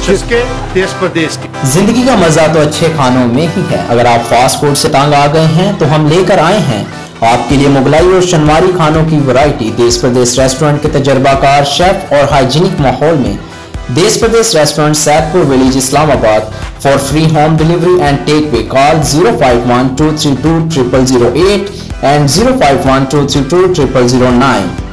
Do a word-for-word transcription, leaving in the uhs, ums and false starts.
Mauritius के, देश प्रदेश के। जिंदगी का मजा तो अच्छे खानों में ही है। अगर आप फास्ट फूड से तंग आ गए हैं तो हम लेकर आए हैं आपके लिए मुगलाई और शनवारी खानों की वैरायटी। देश प्रदेश रेस्टोरेंट के तजर्बाकार शेफ और हाइजीनिक माहौल में Desh Pradesh restaurant Saidpur village Islamabad. For free home delivery and takeaway call zero five one two three two triple zero eight and zero five one two three two triple zero nine.